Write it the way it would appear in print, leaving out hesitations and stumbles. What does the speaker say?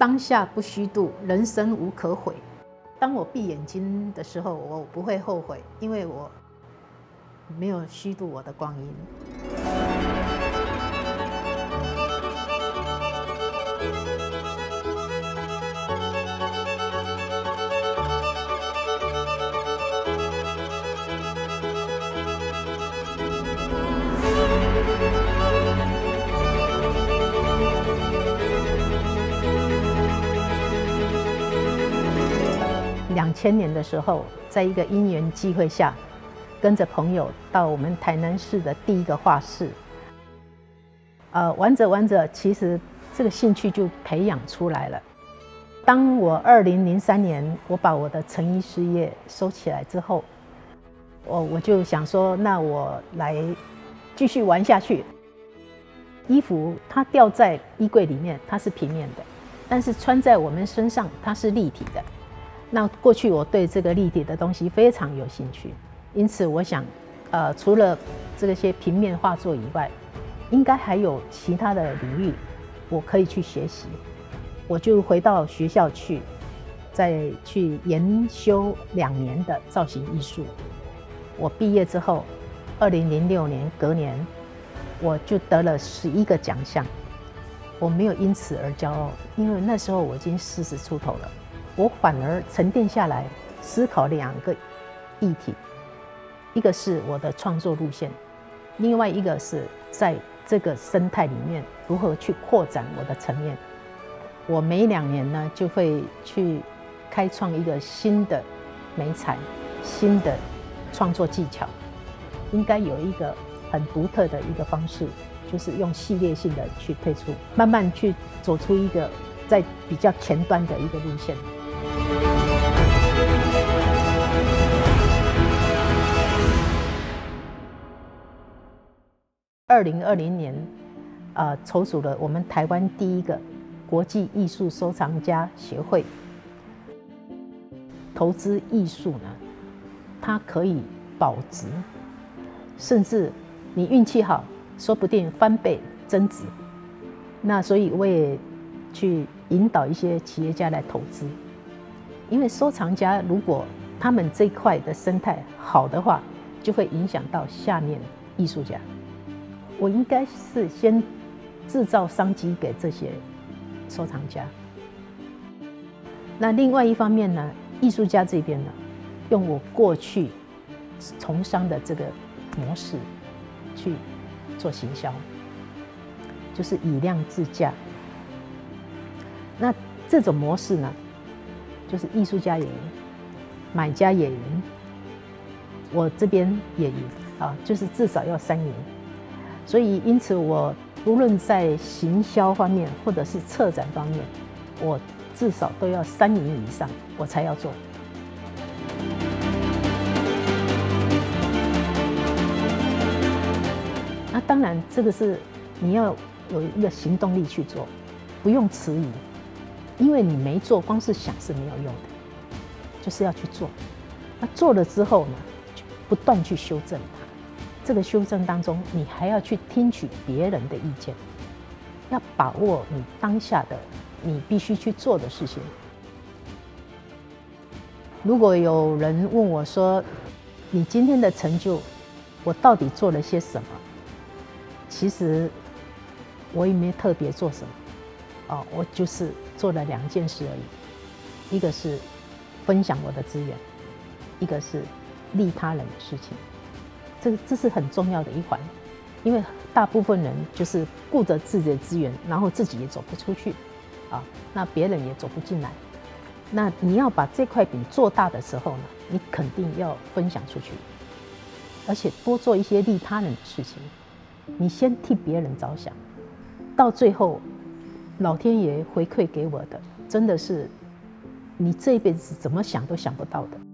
当下不虚度，人生无可悔。当我闭眼睛的时候，我不会后悔，因为我没有虚度我的光阴。2000年的时候，在一个因缘机会下，跟着朋友到我们台南市的第一个画室。玩着玩着，其实这个兴趣就培养出来了。当我2003年我把我的成衣事业收起来之后，我就想说，那我来继续玩下去。衣服它吊在衣柜里面，它是平面的，但是穿在我们身上，它是立体的。那过去我对这个立体的东西非常有兴趣，因此我想，除了这些平面画作以外，应该还有其他的领域我可以去学习。我就回到学校去，再去研修2年的造型艺术。我毕业之后，2006年隔年，我就得了11个奖项。我没有因此而骄傲，因为那时候我已经40出头了。我反而沉淀下来，思考2个议题，一个是我的创作路线，另外一个是在这个生态里面如何去扩展我的层面。我每2年呢，就会去开创一个新的媒材，新的创作技巧，应该有一个很独特的一个方式，就是用系列性的去推出，慢慢去走出一个在比较前端的一个路线。2020年，筹组了我们台湾第一个国际艺术收藏家协会。投资艺术呢，它可以保值，甚至你运气好，说不定翻倍增值。那所以我也去引导一些企业家来投资，因为收藏家如果他们这一块的生态好的话，就会影响到下面艺术家。我应该是先制造商机给这些收藏家。那另外一方面呢，艺术家这边呢，用我过去从商的这个模式去做行销，就是以量制价。那这种模式呢，就是艺术家也赢，买家也赢，我这边也赢啊，就是至少要3赢。所以因此我无论在行销方面或者是策展方面，我至少都要3赢以上，我才要做。那当然，这个是你要有一个行动力去做，不用迟疑，因为你没做，光是想是没有用的，就是要去做。那做了之后呢，不断去修正它。这个修正当中，你还要去听取别人的意见，要把握你当下的你必须去做的事情。如果有人问我说，你今天的成就，我到底做了些什么？其实我也没特别做什么，我就是做了2件事而已，一个是分享我的资源，一个是利他人的事情。这是很重要的一环，因为大部分人就是顾着自己的资源，然后自己也走不出去，那别人也走不进来。那你要把这块饼做大的时候呢，你肯定要分享出去，而且多做一些利他人的事情。你先替别人着想，到最后，老天爷回馈给我的，真的是你这一辈子怎么想都想不到的。